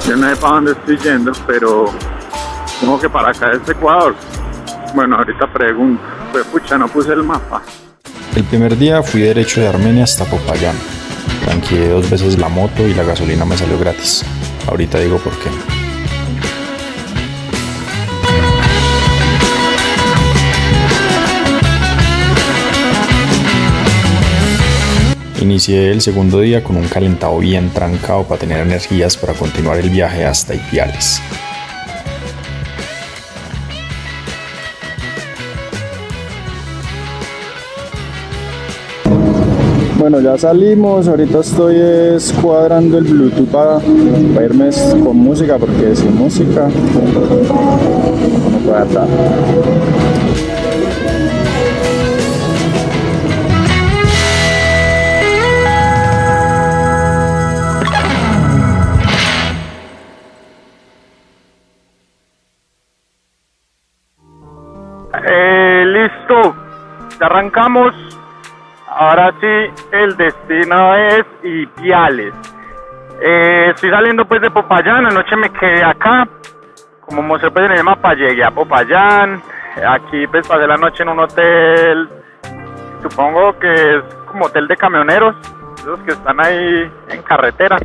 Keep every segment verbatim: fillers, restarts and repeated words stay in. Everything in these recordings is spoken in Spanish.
Yo no sé para dónde estoy yendo, pero como que para acá es Ecuador. Bueno, ahorita pregunto. Pues pucha, no puse el mapa. El primer día fui derecho de Armenia hasta Popayán. Tanqueé dos veces la moto y la gasolina me salió gratis. Ahorita digo por qué. Inicié el segundo día con un calentado bien trancado para tener energías para continuar el viaje hasta Ipiales. Bueno, ya salimos, ahorita estoy cuadrando el Bluetooth para, para irme con música, porque sin música no puedo estar. Eh, listo, ya arrancamos. Ahora sí, el destino es Ipiales. Eh, estoy saliendo pues de Popayán, anoche me quedé acá. Como mostré pues en el mapa, llegué a Popayán. Aquí pues pasé la noche en un hotel, supongo que es como hotel de camioneros, esos que están ahí en carretera.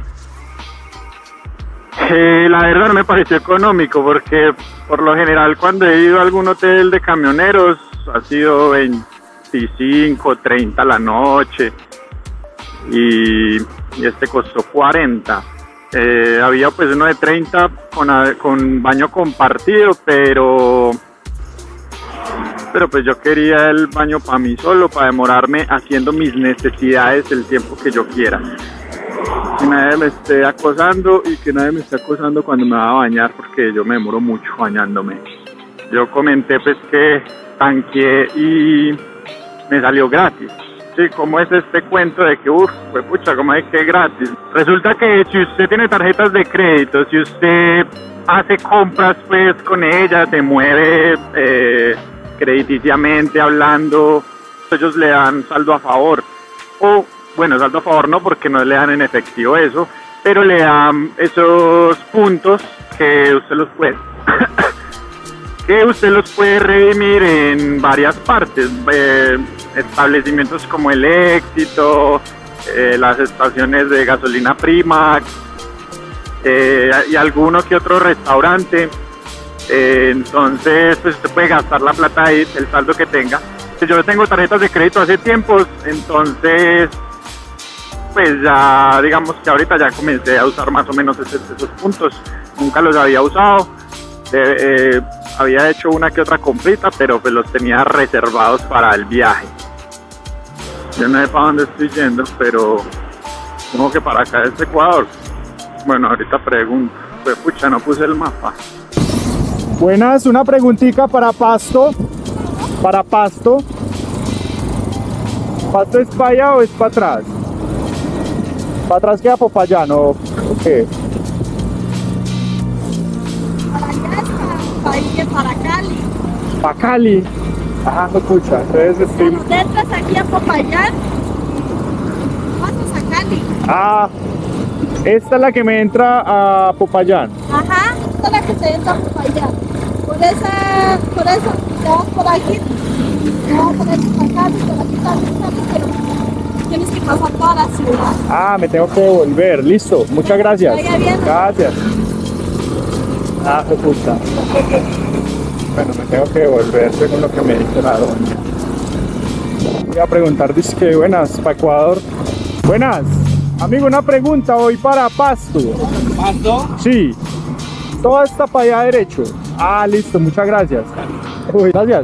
Eh, la verdad no me pareció económico, porque por lo general cuando he ido a algún hotel de camioneros ha sido veinticinco, treinta la noche, y, y este costó cuarenta. Eh, había pues uno de treinta con, con baño compartido, pero pero pues yo quería el baño para mí solo, para demorarme haciendo mis necesidades el tiempo que yo quiera. Que nadie me esté acosando y que nadie me esté acosando cuando me va a bañar, porque yo me demoro mucho bañándome. Yo comenté pues que tanqueé y me salió gratis. Sí, ¿cómo es este cuento de que, uff, pues pucha, como es que gratis? Resulta que si usted tiene tarjetas de crédito, si usted hace compras pues con ellas, se mueve eh, crediticiamente hablando, ellos le dan saldo a favor. O, bueno, saldo a favor no, porque no le dan en efectivo eso, pero le dan esos puntos que usted los puede que usted los puede redimir en varias partes, eh, establecimientos como el Éxito, eh, las estaciones de gasolina Primax, eh, y alguno que otro restaurante. Eh, entonces pues usted puede gastar la plata ahí, el saldo que tenga. Yo tengo tarjetas de crédito hace tiempos, entonces pues ya digamos que ahorita ya comencé a usar más o menos esos, esos puntos. Nunca los había usado. Eh, eh, había hecho una que otra comprita, pero pues los tenía reservados para el viaje. Yo no sé para dónde estoy yendo, pero como que para acá es Ecuador. Bueno, ahorita pregunto. Pues pucha, no puse el mapa. Buenas, una preguntita para Pasto. Para Pasto. ¿Pasto es para allá o es para atrás? ¿Para atrás queda Popayán o qué? Para Cali. ¿Para Cali? Ajá, no escucha. Entonces estoy... Cuando entras aquí a Popayán, pasas a Cali. Ah, esta es la que me entra a Popayán. Ajá, esta es la que te entra a Popayán. Por esa, por eso, te vas por aquí, te vas por aquí para Cali, por aquí también, pero tienes que pasar toda la ciudad. Ah, me tengo que devolver. Listo, muchas gracias. Vaya bien. Gracias. Ah, qué puta. Bueno, me tengo que devolver según lo que me dice la doña. Voy a preguntar, dice que buenas, para Ecuador. Buenas, amigo, una pregunta, voy para Pasto. ¿Pasto? Sí, toda esta para allá derecho. Ah, listo, muchas gracias. Uy, gracias.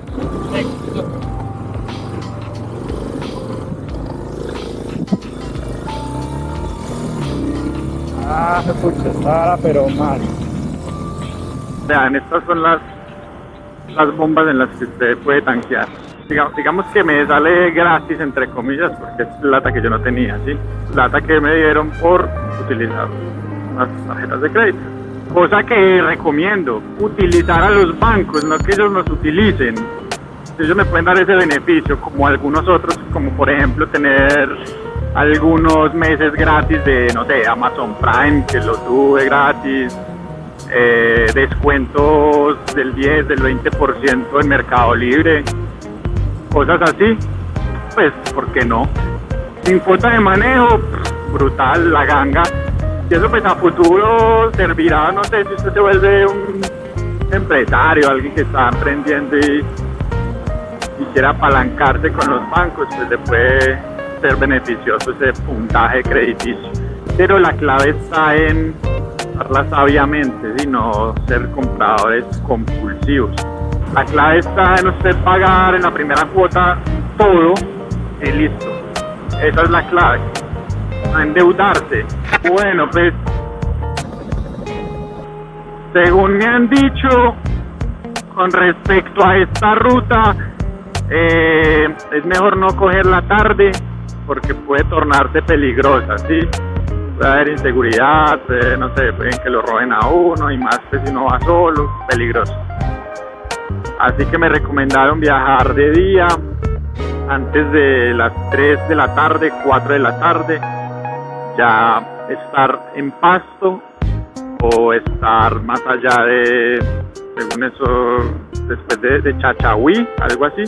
Ah, qué pucha, está pero mal. Vean, estas son las, las bombas en las que usted puede tanquear. Digamos, digamos que me sale gratis, entre comillas, porque es plata que yo no tenía, ¿sí? Plata que me dieron por utilizar las tarjetas de crédito. Cosa que recomiendo, utilizar a los bancos, no que ellos nos utilicen. Ellos me pueden dar ese beneficio, como algunos otros, como por ejemplo tener algunos meses gratis de, no sé, Amazon Prime, que lo tuve gratis, eh, descuentos del diez, del veinte por ciento en Mercado Libre, cosas así, pues, ¿por qué no? Sin cuota de manejo, brutal, la ganga. Y eso pues a futuro servirá, no sé, si usted se vuelve un empresario, alguien que está emprendiendo y, y quiera apalancarse con los bancos, pues le puede ser beneficioso ese puntaje crediticio. Pero la clave está en usarla sabiamente y no ser compradores compulsivos. La clave está en usted pagar en la primera cuota todo y listo. Esa es la clave. No endeudarse. Bueno, pues según me han dicho con respecto a esta ruta, eh, es mejor no cogerla tarde porque puede tornarse peligrosa, ¿sí? Puede haber inseguridad, puede, no sé, pueden que lo roben a uno y más que si no va solo, peligroso. Así que me recomendaron viajar de día, antes de las tres de la tarde, cuatro de la tarde, ya estar en Pasto o estar más allá de, según eso, después de, de Chachahuí, algo así,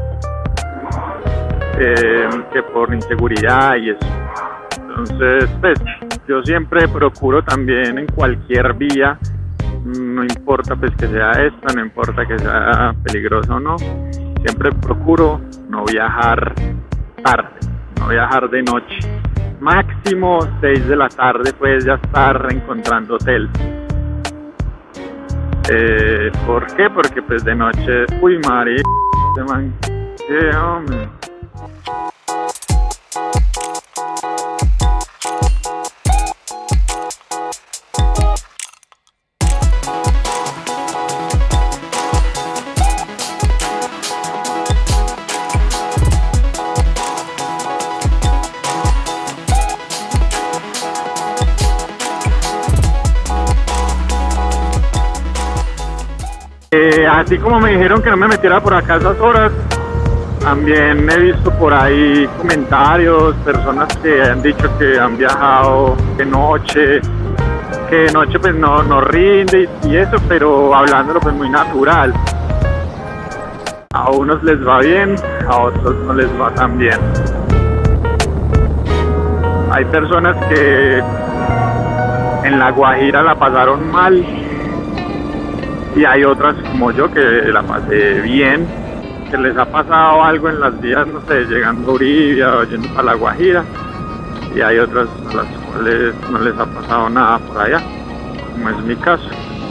eh, que por inseguridad y eso. Entonces, pues, yo siempre procuro también en cualquier vía, no importa pues que sea esta, no importa que sea peligroso o no, siempre procuro no viajar tarde, no viajar de noche. Máximo seis de la tarde puedes ya estar encontrando hotel. Eh, ¿Por qué? Porque pues de noche, uy madre, este man, qué hombre. Eh, así como me dijeron que no me metiera por acá a esas horas, también he visto por ahí comentarios, personas que han dicho que han viajado de noche, que de noche pues no, no rinde y, y eso, pero hablándolo pues muy natural. A unos les va bien, a otros no les va tan bien. Hay personas que en La Guajira la pasaron mal, y hay otras como yo que la pasé bien, que les ha pasado algo en las vías, no sé, llegando a Uribia o yendo a La Guajira, y hay otras a las cuales no les ha pasado nada por allá, como es mi caso.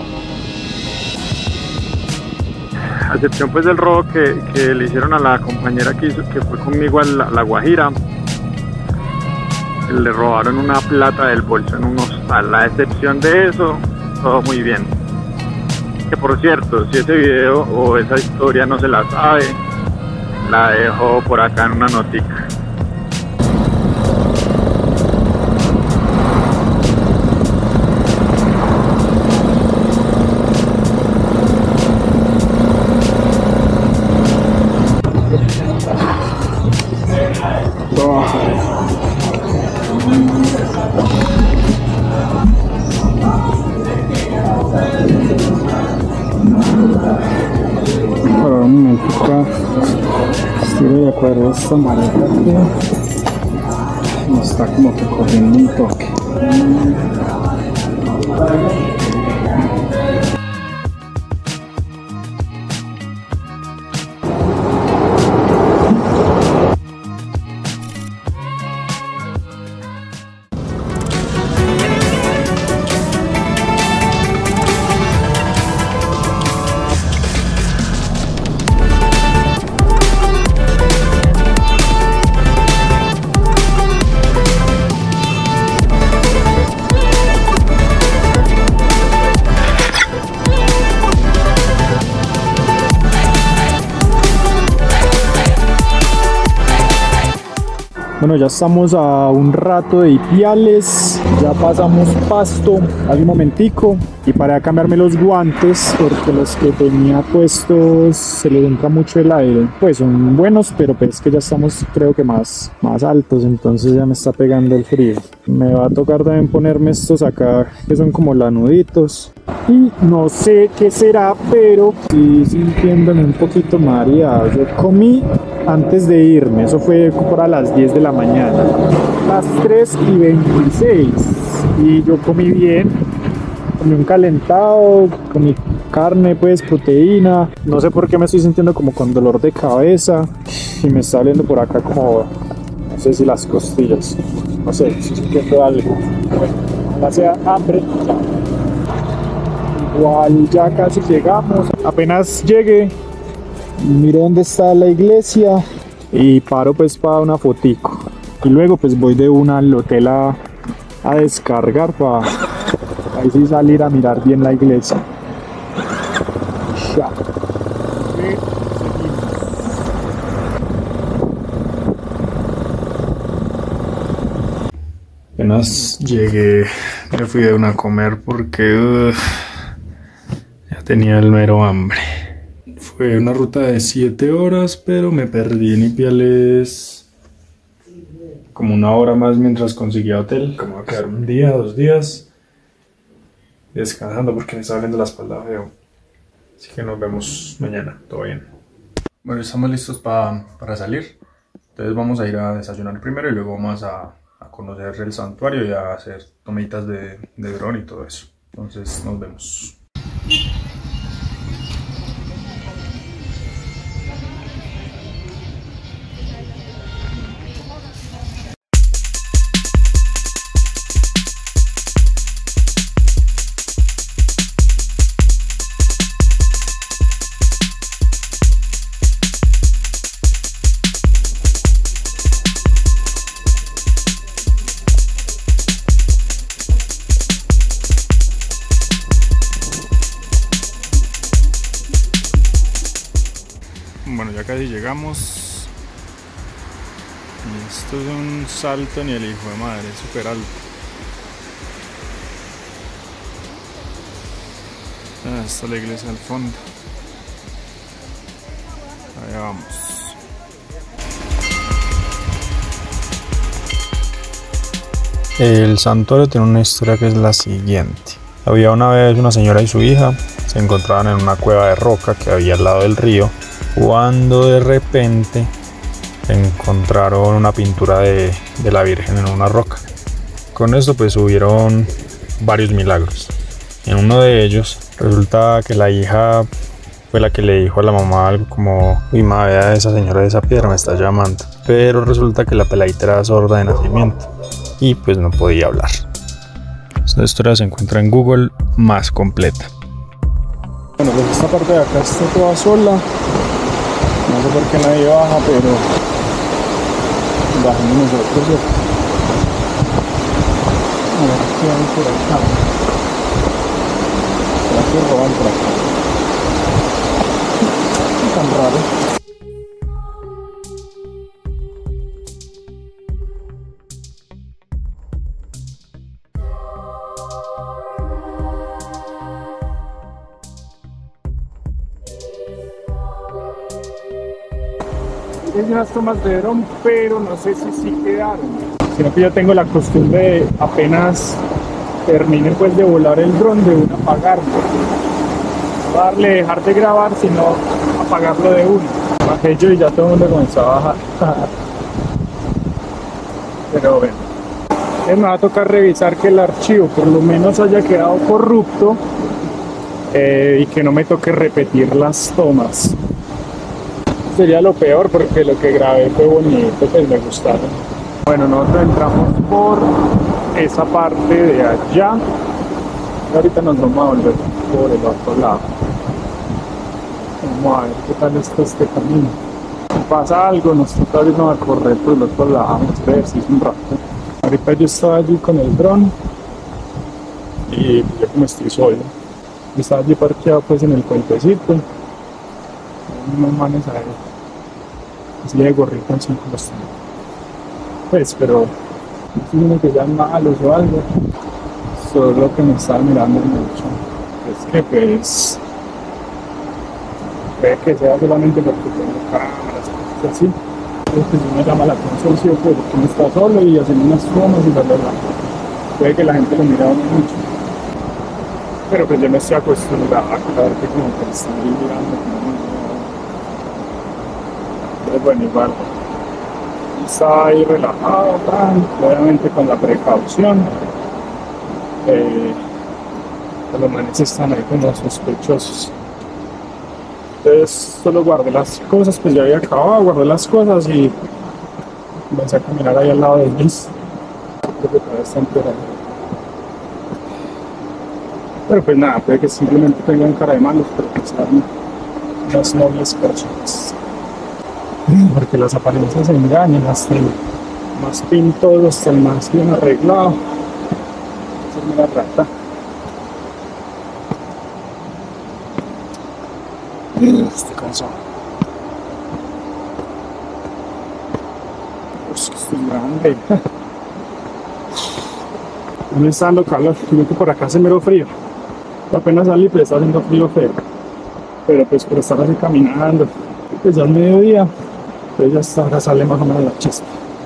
A excepción pues del robo que, que le hicieron a la compañera que, hizo, que fue conmigo a La, la Guajira, le robaron una plata del bolso en un hostal. A excepción de eso, todo muy bien. Que por cierto, si ese video o esa historia no se la sabe, la dejo por acá en una notica. Para un momento acá, estiro de acuerdo a esta maleta que me está como que cogiendo un toque. Bueno, ya estamos a un rato de Ipiales, ya pasamos Pasto hace un momentico y paré a cambiarme los guantes porque los que tenía puestos se les entra mucho el aire. Pues son buenos, pero pues es que ya estamos creo que más, más altos, entonces ya me está pegando el frío. Me va a tocar también ponerme estos acá que son como lanuditos y no sé qué será, pero sí sintiéndome un poquito mareado. Yo comí antes de irme, eso fue por las diez de la mañana, las tres y veintiséis, y yo comí bien, comí un calentado, comí carne, pues proteína, no sé por qué me estoy sintiendo como con dolor de cabeza y me está doliendo por acá como, no sé si las costillas, no sé, estoy sintiendo algo. Bueno, ojalá sea hambre. Igual ya casi llegamos, apenas llegue miro dónde está la iglesia y paro pues para una fotico y luego pues voy de una al hotel a, a descargar para ahí sí salir a mirar bien la iglesia. Ya. Apenas llegué, me fui de una a comer porque uh, ya tenía el mero hambre. Fue una ruta de siete horas, pero me perdí en Ipiales como una hora más mientras conseguía hotel. Como voy a quedar un día, dos días descansando porque me está doliendo la espalda feo. Así que nos vemos mañana, todo bien. Bueno, estamos listos pa, para salir. Entonces vamos a ir a desayunar primero y luego vamos a, a conocer el santuario y a hacer tomitas de, de dron y todo eso. Entonces nos vemos. Bueno, ya casi llegamos. Y esto es un salto ni el hijo de madre, es súper alto. Ah, está la iglesia al fondo. Allá vamos. El santuario tiene una historia que es la siguiente. Había una vez una señora y su hija, se encontraban en una cueva de roca que había al lado del río, cuando de repente encontraron una pintura de, de la Virgen en una roca. Con esto pues hubieron varios milagros. En uno de ellos resulta que la hija fue la que le dijo a la mamá algo como: uy, ma, vea, esa señora de esa piedra me está llamando. Pero resulta que la peladita era sorda de nacimiento y pues no podía hablar. Esta historia se encuentra en Google más completa. Bueno, pues esta parte de acá está toda sola. No sé por qué nadie baja, pero bajamos nosotros. ¿Sí? A ver qué hay por acá. ¿Será que roban por acá? Es tan raro. Hice unas tomas de dron, pero no sé si sí quedaron, sino que yo tengo la costumbre de apenas termine pues de volar el dron de uno apagarlo, no darle dejar de grabar sino apagarlo de uno. Bajé yo y ya todo el mundo comenzó a bajar. Pero bueno, me va a tocar revisar que el archivo por lo menos haya quedado corrupto eh, y que no me toque repetir las tomas. Sería lo peor porque lo que grabé fue bonito, pues me gustaron. Bueno, nosotros entramos por esa parte de allá y ahorita nos vamos a volver por el otro lado. Vamos a ver qué tal está este camino. Si pasa algo, nos toca irnos a correr por el otro lado, vamos a ver si es un rato. Ahorita yo estaba allí con el dron y yo como estoy solo, yo estaba allí parqueado pues en el puentecito. Unos manes a ver, así de gorrito en cinco los pues, pero no es que sean malos o algo, solo que me estaba mirando mucho. Es que pues puede que sea solamente porque tengo cámaras, cosas así, pero que sí me llama la atención, sí, pues, porque uno está solo y haciendo unas tomas y la verdad, puede que la gente lo mira a uno mucho, pero pues yo me estoy acostumbrado a que como que me están ahí mirando, entonces bueno, igual estaba ahí relajado, tan, obviamente con la precaución. Eh, los manes están ahí como sospechosos. Entonces solo guardé las cosas, pues ya había acabado, guardé las cosas y comencé a caminar ahí al lado de ellos. Creo que todavía están por ahí. Pero pues nada, puede que simplemente tengan cara de malos, pero que sean unas nobles personas. Porque las apariencias se engañan, hasta el más pintoso, hasta el más bien arreglado. Esa es una rata. Este cansado. Pues que estoy grande. No me está dando calor, creo que por acá hace mero frío. Apenas salí, pues está haciendo frío feo. Pero pues por estar así caminando, pues ya es mediodía. Entonces ya hasta ahora sale más o menos la chispa.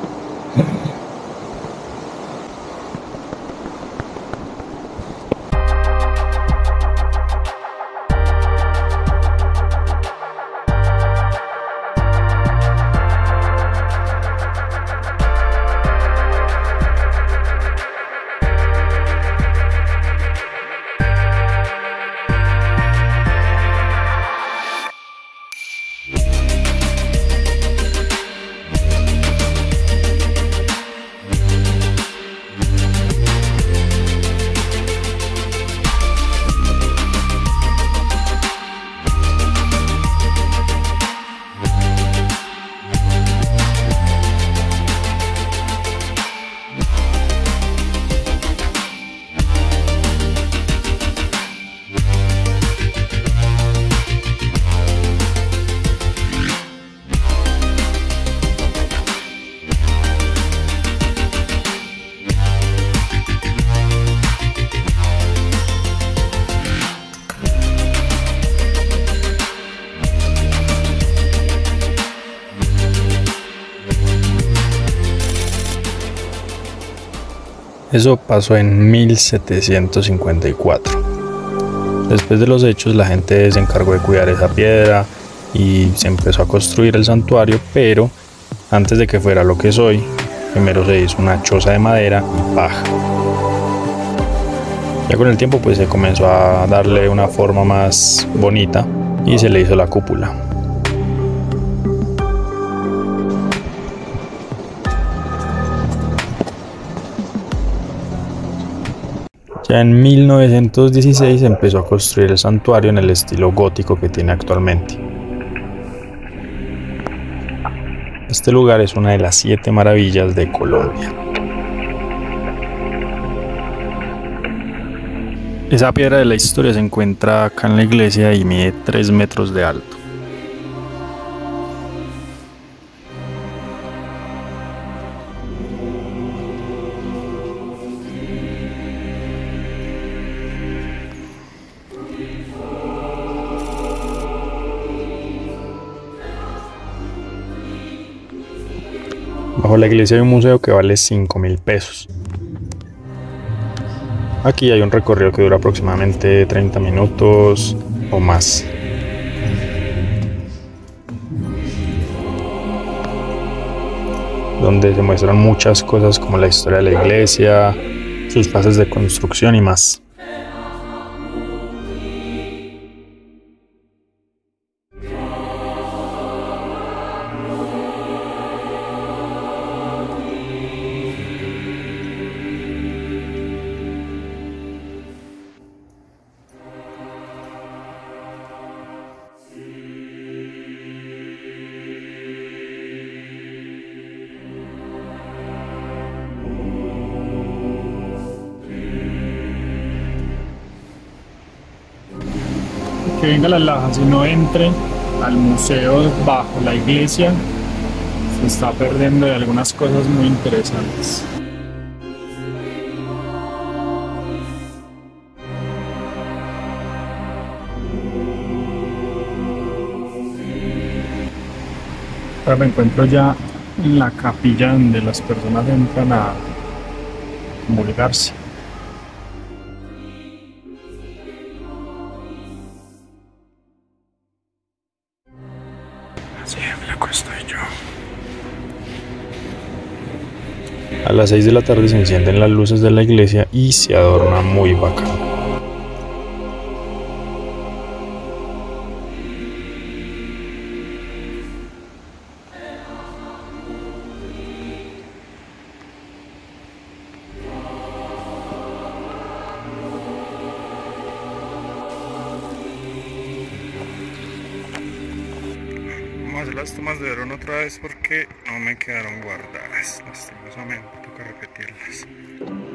Eso pasó en mil setecientos cincuenta y cuatro. Después de los hechos, la gente se encargó de cuidar esa piedra y se empezó a construir el santuario, pero antes de que fuera lo que es hoy, primero se hizo una choza de madera y paja. Ya con el tiempo pues se comenzó a darle una forma más bonita y se le hizo la cúpula. Ya en mil novecientos dieciséis se empezó a construir el santuario en el estilo gótico que tiene actualmente. Este lugar es una de las siete maravillas de Colombia. Esa piedra de la historia se encuentra acá en la iglesia y mide tres metros de alto. Bajo la iglesia hay un museo que vale cinco mil pesos. Aquí hay un recorrido que dura aproximadamente treinta minutos o más. Donde se muestran muchas cosas como la historia de la iglesia, sus fases de construcción y más. Que venga la laja, si no entre al museo bajo la iglesia, se está perdiendo de algunas cosas muy interesantes. Ahora me encuentro ya en la capilla donde las personas entran a comulgarse. Así de flaco estoy yo. A las seis de la tarde se encienden las luces de la iglesia y se adorna muy bacano. Vamos a hacer las tomas de dron otra vez porque no me quedaron guardadas. Lastimosamente, toca repetirlas.